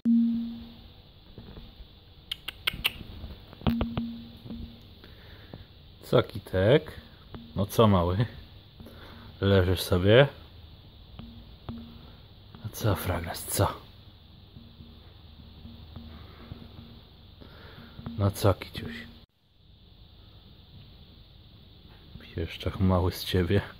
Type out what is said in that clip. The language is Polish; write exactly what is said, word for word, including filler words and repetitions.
Co, Kitek? No co, mały? Leżysz sobie? A co, Fragas, co? No co, Kiciuś? Pieszczak mały z ciebie.